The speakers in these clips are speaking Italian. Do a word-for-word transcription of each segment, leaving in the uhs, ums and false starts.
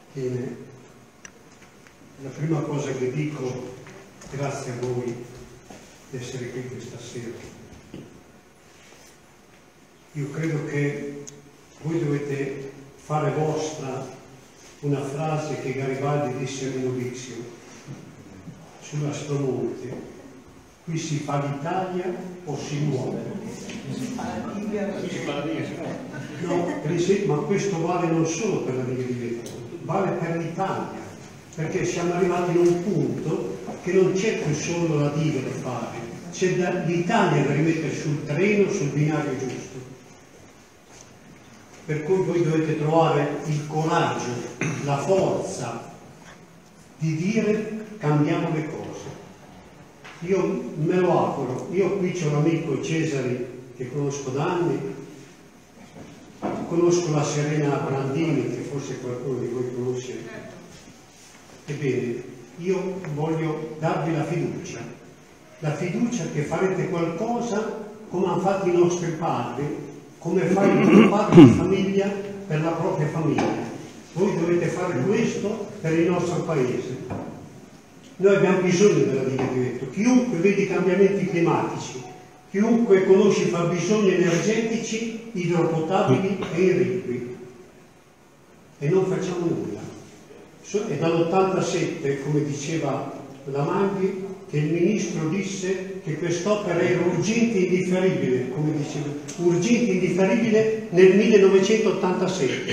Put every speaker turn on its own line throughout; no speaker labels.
Bene, la prima cosa che dico, grazie a voi di essere qui questa sera. Io credo che voi dovete fare vostra una frase che Garibaldi disse a Novizio sull'Aspromonte: qui si fa l'Italia o si muore? No, ma questo vale non solo per la Diga di Vetto, vale per l'Italia, perché siamo arrivati in un punto che non c'è più solo la Diga da fare, c'è l'Italia da rimettere sul treno, sul binario giusto. Per cui voi dovete trovare il coraggio, la forza di dire cambiamo le cose. Io me lo auguro, io qui c'è un amico Cesari che conosco da anni, conosco la Serena Brandini che forse qualcuno di voi conosce. Ebbene, io voglio darvi la fiducia, la fiducia che farete qualcosa come hanno fatto i nostri padri, come fa il mio padre di famiglia per la propria famiglia. Voi dovete fare questo per il nostro paese. Noi abbiamo bisogno della Diga di Vetto. Chiunque vede i cambiamenti climatici, chiunque conosce i fabbisogni energetici, idropotabili e irrigui, e non facciamo nulla. È dall'ottantasette, come diceva la Maghi, che il ministro disse che quest'opera era urgente e indifferibile, come diceva, urgente e indifferibile nel millenovecentottantasette.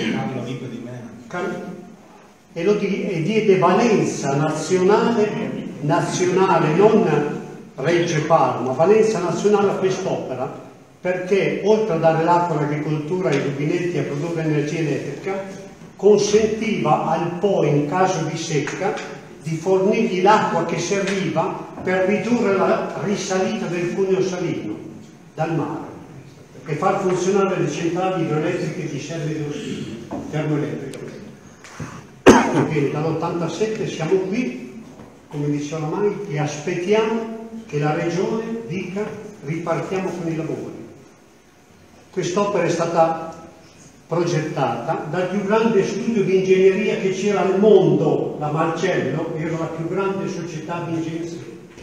E lo e diede valenza nazionale, nazionale, non Reggio Parma, valenza nazionale a quest'opera, perché oltre a dare l'acqua all'agricoltura, ai rubinetti, a produrre energia elettrica, consentiva al Po, in caso di secca, di fornirgli l'acqua che serviva per ridurre la risalita del cuneo salino dal mare e far funzionare le centrali idroelettriche di Serre d'Ostiglia, termoelettriche. Quindi dall'ottantasette siamo qui, come diceva la Mai, e aspettiamo che la Regione dica ripartiamo con i lavori. Quest'opera è stata progettata dal più grande studio di ingegneria che c'era al mondo, la Marcello, era la più grande società di ingegneria.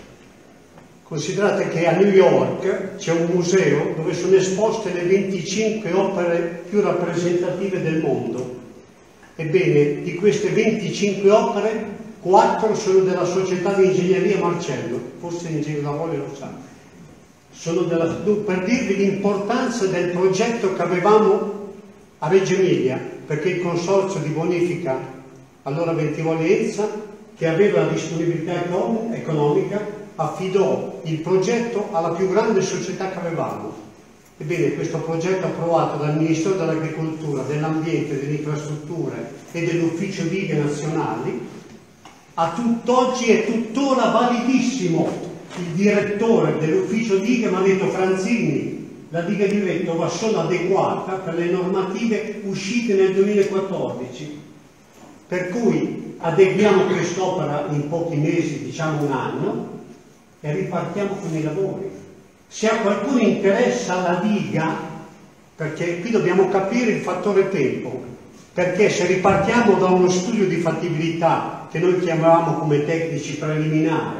Considerate che a New York c'è un museo dove sono esposte le venticinque opere più rappresentative del mondo. Ebbene, di queste venticinque opere, quattro sono della società di ingegneria Marcello, forse l'ingegnere Lavole lo sa. Sono della, per dirvi l'importanza del progetto che avevamo a Reggio Emilia, perché il consorzio di bonifica, allora Bentivoli-Enza, che aveva la disponibilità economica, affidò il progetto alla più grande società che avevamo. Ebbene, questo progetto approvato dal Ministero dell'Agricoltura, dell'Ambiente, delle Infrastrutture e dell'Ufficio Dighe Nazionali, a tutt'oggi è tuttora validissimo. Il direttore dell'Ufficio Dighe mi ha detto: Franzini, la Diga di Vetto va solo adeguata per le normative uscite nel duemilaquattordici. Per cui adeguiamo quest'opera in pochi mesi, diciamo un anno, e ripartiamo con i lavori. Se a qualcuno interessa la diga, perché qui dobbiamo capire il fattore tempo, perché se ripartiamo da uno studio di fattibilità che noi chiamavamo come tecnici preliminare,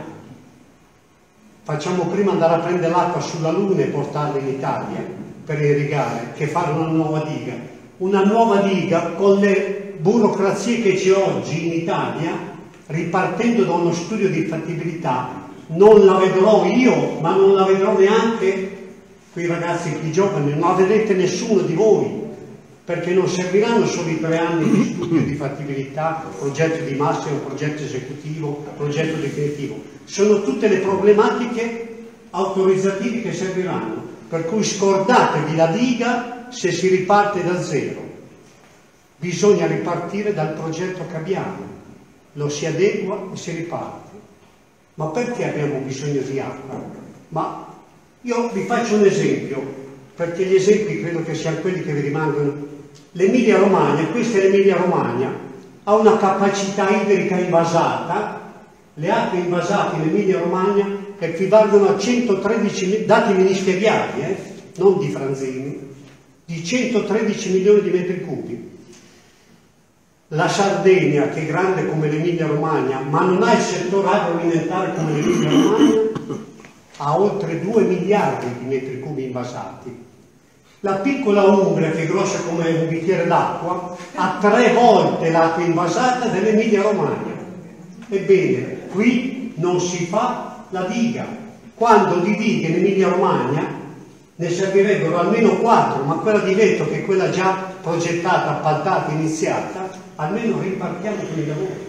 facciamo prima andare a prendere l'acqua sulla Luna e portarla in Italia per irrigare, che fare una nuova diga. Una nuova diga con le burocrazie che c'è oggi in Italia, ripartendo da uno studio di fattibilità, non la vedrò io, ma non la vedrò neanche quei ragazzi più giovani, non la vedrete nessuno di voi, perché non serviranno solo i tre anni di studio di fattibilità, progetto di massimo, progetto esecutivo, progetto definitivo. Sono tutte le problematiche autorizzative che serviranno, per cui scordatevi la diga se si riparte da zero. Bisogna ripartire dal progetto che abbiamo, lo si adegua e si riparte. Ma perché abbiamo bisogno di acqua? Ma io vi faccio un esempio, perché gli esempi credo che siano quelli che vi rimangono. L'Emilia Romagna, questa è l'Emilia Romagna, ha una capacità idrica invasata, le acque invasate in Emilia Romagna equivalgono a centotredici, dati ministeriali, eh, non di Franzini, di centotredici milioni di metri cubi. la Sardegna, che è grande come l'Emilia Romagna, ma non ha il settore agroalimentare come l'Emilia Romagna, ha oltre due miliardi di metri cubi invasati. La piccola Umbria, che è grossa come un bicchiere d'acqua, ha tre volte l'acqua invasata dell'Emilia Romagna. Ebbene, qui non si fa la diga, quando di dighe in Emilia Romagna ne servirebbero almeno quattro, ma quella di Veneto, che è quella già progettata, appaltata, iniziata, almeno ripartiamo con i lavori.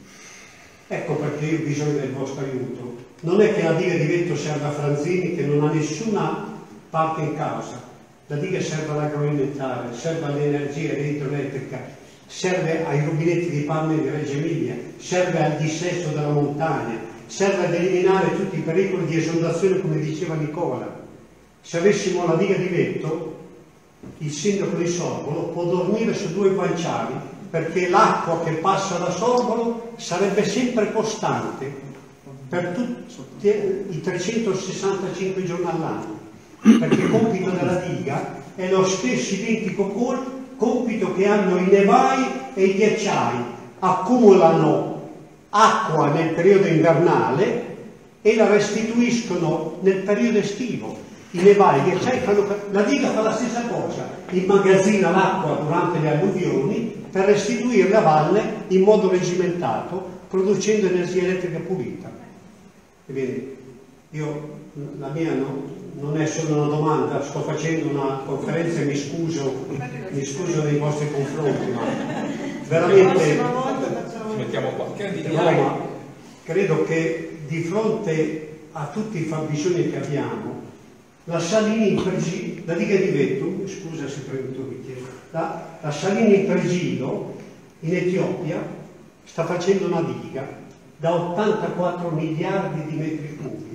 Ecco perché io ho bisogno del vostro aiuto. Non è che la diga di Veneto serve a Franzini, che non ha nessuna parte in causa. La diga serve all'agroalimentare, serve all'energia idroelettrica, serve ai rubinetti di Parma e di Reggio Emilia, serve al dissesto della montagna, serve ad eliminare tutti i pericoli di esondazione, come diceva Nicola. Se avessimo la diga di Veneto, il sindaco di Sorbolo può dormire su due guanciali, perché l'acqua che passa da Sorbolo sarebbe sempre costante per tutti i trecentosessantacinque giorni all'anno, perché il compito della diga è lo stesso identico compito che hanno i nevai e i ghiacciai: accumulano acqua nel periodo invernale e la restituiscono nel periodo estivo. I nevai e i ghiacciai fanno, la diga fa la stessa cosa, immagazzina l'acqua durante le alluvioni per restituirla a valle in modo regimentato, producendo energia elettrica pulita. Ebbene, io, la mia no, non è solo una domanda, sto facendo una conferenza e mi scuso, mi scuso nei vostri confronti, ma veramente
ci mettiamo qua.
No, ma credo che di fronte a tutti i fabbisogni che abbiamo, la Salini in Pergilo, la diga di Veneto, scusa se prendo il tuo bicchiere, la, la Salini in Pergilo in Etiopia sta facendo una diga da ottantaquattro miliardi di metri cubi.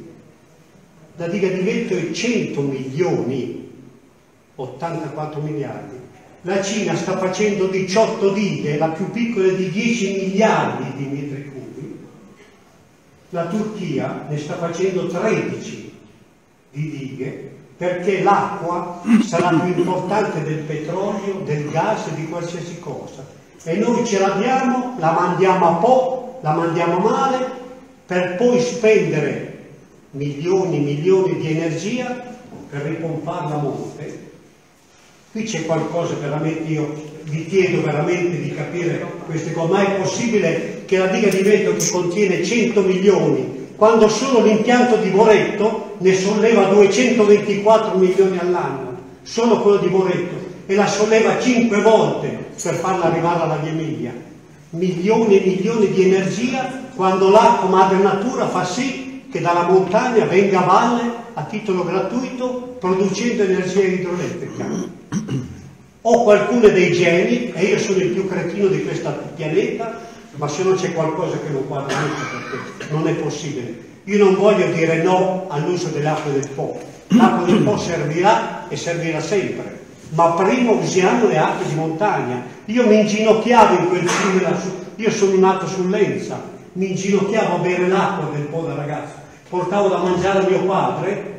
La diga di Veneto è cento milioni, ottantaquattro miliardi. La Cina sta facendo diciotto dighe, la più piccola è di dieci miliardi di metri cubi. La Turchia ne sta facendo tredici di dighe, perché l'acqua sarà più importante del petrolio, del gas e di qualsiasi cosa. E noi ce l'abbiamo, la mandiamo a po', la mandiamo male, per poi spendere milioni e milioni di energia per ripomparla a monte. Qui c'è qualcosa veramente, io vi chiedo veramente di capire queste cose. Ma è possibile che la diga di Veneto, che contiene cento milioni, quando solo l'impianto di Boretto ne solleva duecentoventiquattro milioni all'anno, solo quello di Boretto, e la solleva cinque volte per farla arrivare alla Via Emilia? Milioni e milioni di energia, quando l'acqua madre natura fa sì che dalla montagna venga a valle a titolo gratuito, producendo energia idroelettrica. Ho qualcuno dei geni, e io sono il più cretino di questo pianeta, ma se non c'è qualcosa che non quadra, perché non è possibile. Io non voglio dire no all'uso dell'acqua del Po. L'acqua del Po servirà e servirà sempre, ma prima usiamo le acque di montagna. Io mi inginocchiavo in quel fiume lassù, io sono nato sull'Enza, mi inginocchiavo a bere l'acqua del Po da ragazzo, portavo da mangiare a mio padre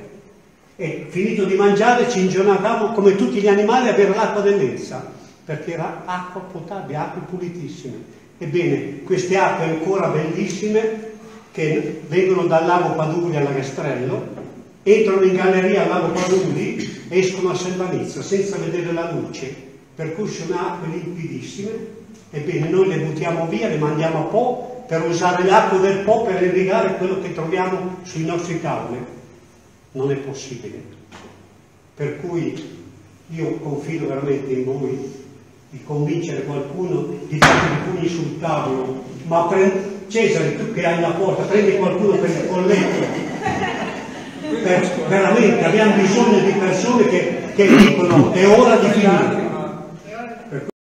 e finito di mangiare ci inginocchiavamo come tutti gli animali a bere l'acqua dell'Enza, perché era acqua potabile, acque pulitissime. Ebbene, queste acque ancora bellissime, che vengono dal lago Paduli alla Gastrello, entrano in galleria al lago Paduli, escono a Selvanizza senza vedere la luce, per cui sono acque limpidissime. Ebbene, noi le buttiamo via, le mandiamo a Po per usare le acque del Po per irrigare quello che troviamo sui nostri tavoli. Non è possibile. Per cui io confido veramente in voi di convincere qualcuno, di fare i pugni sul tavolo, ma prendi, Cesare, tu che hai la porta, prendi qualcuno per il colletto. Per, veramente abbiamo bisogno di persone che, che dicono è ora di finire.